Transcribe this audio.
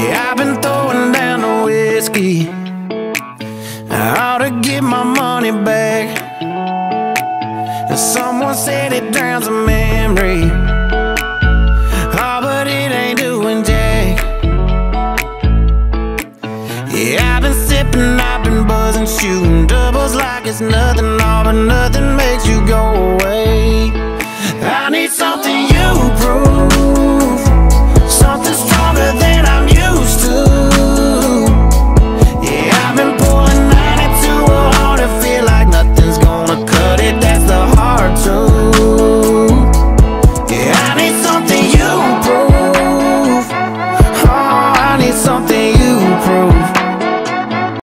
Yeah, I've been throwing down the whiskey. I ought to get my money back. And someone said it drowned